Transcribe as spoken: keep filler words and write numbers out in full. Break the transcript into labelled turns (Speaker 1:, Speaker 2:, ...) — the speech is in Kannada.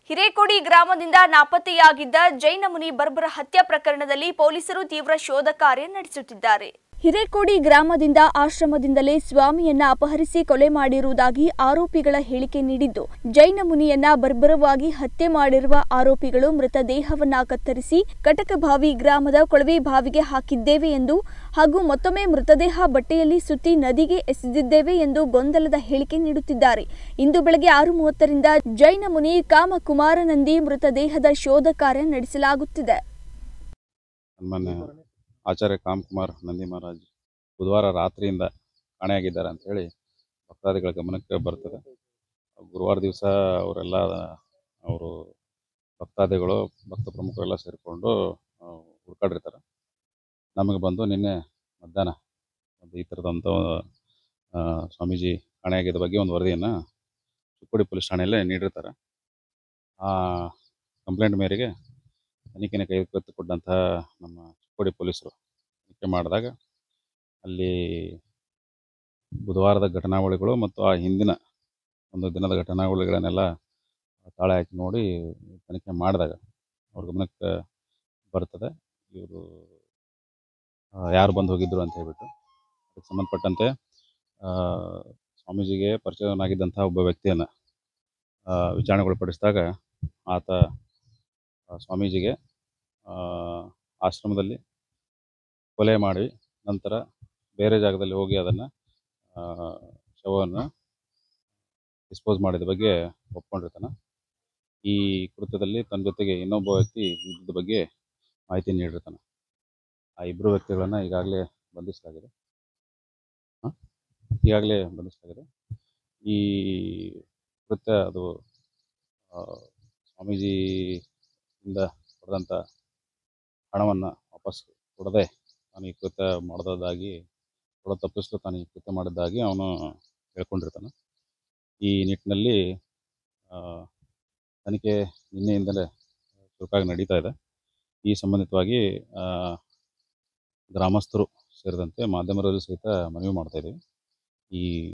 Speaker 1: ಹಿರೇಕೊಡಿ ಗ್ರಾಮದಿಂದ ನಾಪತ್ತೆಯಾಗಿದ್ದ ಜೈನ ಮುನಿ ಬರ್ಬರ ಹತ್ಯೆ ಪ್ರಕರಣದಲ್ಲಿ ಪೊಲೀಸರು ತೀವ್ರ ಶೋಧ ಕಾರ್ಯ ನಡೆಸುತ್ತಿದ್ದಾರೆ. ಹಿರೇಕೊಡಿ ಗ್ರಾಮದಿಂದ ಆಶ್ರಮದಿಂದಲೇ ಸ್ವಾಮಿಯನ್ನ ಅಪಹರಿಸಿ ಕೊಲೆ ಮಾಡಿರುವುದಾಗಿ ಆರೋಪಿಗಳ ಹೇಳಿಕೆ ನೀಡಿದ್ದು, ಜೈನ ಮುನಿಯನ್ನ ಬರ್ಬರವಾಗಿ ಹತ್ಯೆ ಮಾಡಿರುವ ಆರೋಪಿಗಳು ಮೃತದೇಹವನ್ನ ಕತ್ತರಿಸಿ ಕಟಕಭಾವಿ ಗ್ರಾಮದ ಕೊಳವೆ ಬಾವಿಗೆ ಹಾಕಿದ್ದೇವೆ ಎಂದು ಹಾಗೂ ಮತ್ತೊಮ್ಮೆ ಮೃತದೇಹ ಬಟ್ಟೆಯಲ್ಲಿ ಸುತ್ತಿ ನದಿಗೆ ಎಸೆದಿದ್ದೇವೆ ಎಂದು ಗೊಂದಲದ ಹೇಳಿಕೆ ನೀಡುತ್ತಿದ್ದಾರೆ. ಇಂದು ಬೆಳಗ್ಗೆ ಆರು ಮೂವತ್ತರಿಂದ ಜೈನ ಮುನಿ ಕಾಮಕುಮಾರನಂದಿ ಮೃತದೇಹದ ಶೋಧ ಕಾರ್ಯ ನಡೆಸಲಾಗುತ್ತಿದೆ.
Speaker 2: ಆಚಾರ್ಯ ಕಾಮಕುಮಾರ್ ನಂದಿ ಮಹಾರಾಜ್ ಬುಧವಾರ ರಾತ್ರಿಯಿಂದ ಕಾಣೆಯಾಗಿದ್ದಾರೆ ಅಂತ ಹೇಳಿ ಭಕ್ತಾದಿಗಳ ಗಮನಕ್ಕೆ ಬರ್ತದೆ. ಗುರುವಾರ ದಿವಸ ಅವರೆಲ್ಲ ಅವರು ಭಕ್ತಾದಿಗಳು ಭಕ್ತ ಪ್ರಮುಖರೆಲ್ಲ ಸೇರಿಕೊಂಡು ಹುಡ್ಕಾಡಿರ್ತಾರೆ. ನಮಗೆ ಬಂದು ನಿನ್ನೆ ಮಧ್ಯಾಹ್ನ ಒಂದು ಈ ಥರದಂಥ ಸ್ವಾಮೀಜಿ ಕಾಣೆಯಾಗಿದ್ದ ಬಗ್ಗೆ ಒಂದು ವರದಿಯನ್ನು ಚಿಕ್ಕೋಡಿ ಪೊಲೀಸ್ ಠಾಣೆಯಲ್ಲೇ ನೀಡಿರ್ತಾರೆ. ಆ ಕಂಪ್ಲೇಂಟ್ ಮೇರೆಗೆ ತನಿಖೆನ ಕೈಗೆತ್ತಿಕೊಂಡಂತಹ ನಮ್ಮ ಚಿಕ್ಕೋಡಿ ಪೊಲೀಸರು ತನಿಖೆ ಮಾಡಿದಾಗ ಅಲ್ಲಿ ಬುಧವಾರದ ಘಟನಾವಳಿಗಳು ಮತ್ತು ಆ ಹಿಂದಿನ ಒಂದು ದಿನದ ಘಟನಾವಳಿಗಳನ್ನೆಲ್ಲ ತಾಳೆ ಹಾಕಿ ನೋಡಿ ತನಿಖೆ ಮಾಡಿದಾಗ ಅವ್ರ ಗಮನಕ್ಕೆ ಬರ್ತದೆ ಇವರು ಯಾರು ಬಂದು ಹೋಗಿದ್ರು ಅಂತ ಹೇಳ್ಬಿಟ್ಟು. ಅದಕ್ಕೆ ಸಂಬಂಧಪಟ್ಟಂತೆ ಸ್ವಾಮೀಜಿಗೆ ಪರಿಚಯನಾಗಿದ್ದಂಥ ಒಬ್ಬ ವ್ಯಕ್ತಿಯನ್ನು ವಿಚಾರಣೆಗೊಳಪಡಿಸಿದಾಗ ಆತ ಸ್ವಾಮೀಜಿಗೆ ಆಶ್ರಮದಲ್ಲಿ ಕೊಲೆ ಮಾಡಿ ನಂತರ ಬೇರೆ ಜಾಗದಲ್ಲಿ ಹೋಗಿ ಅದನ್ನು ಶವವನ್ನು ಡಿಸ್ಪೋಸ್ ಮಾಡಿದ ಬಗ್ಗೆ ಒಪ್ಕೊಂಡಿರ್ತಾನೆ. ಈ ಕೃತ್ಯದಲ್ಲಿ ತನ್ನ ಜೊತೆಗೆ ಇನ್ನೊಬ್ಬ ವ್ಯಕ್ತಿ ಇದ್ದ ಬಗ್ಗೆ ಮಾಹಿತಿ ನೀಡಿರ್ತಾನೆ. ಆ ಇಬ್ಬರು ವ್ಯಕ್ತಿಗಳನ್ನು ಈಗಾಗಲೇ ಬಂಧಿಸಲಾಗಿದೆ ಈಗಾಗಲೇ ಬಂಧಿಸಲಾಗಿದೆ ಈ ಕೃತ್ಯ ಅದು ಸ್ವಾಮೀಜಿಯಿಂದ ಪಡೆದಂಥ ಹಣವನ್ನು ವಾಪಸ್ ಕೊಡದೆ ತಾನು ಈ ಕೃತ್ಯ ಮಾಡೋದಾಗಿ ಕೊಡ ತಪ್ಪಿಸಲು ತಾನು ಈ ಕೃತ್ಯ ಮಾಡಿದ್ದಾಗಿ ಅವನು ಹೇಳ್ಕೊಂಡಿರ್ತಾನೆ. ಈ ನಿಟ್ಟಿನಲ್ಲಿ ತನಿಖೆ ನಿನ್ನೆಯಿಂದಲೇ ಚುರುಕಾಗಿ ನಡೀತಾ ಇದೆ. ಈ ಸಂಬಂಧಿತವಾಗಿ ಗ್ರಾಮಸ್ಥರು ಸೇರಿದಂತೆ ಮಾಧ್ಯಮರಲ್ಲಿ ಸಹಿತ ಮನವಿ ಮಾಡ್ತಾ ಇದ್ದೀವಿ. ಈ